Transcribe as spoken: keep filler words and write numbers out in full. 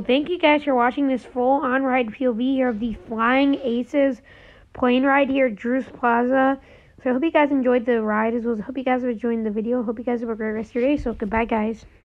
thank you guys for watching this full on-ride P O V here of the Flying Aces plane ride here at Drew's Plaza. So I hope you guys enjoyed the ride as well as I hope you guys have enjoyed the video. I hope you guys have a great rest of your day. So goodbye, guys.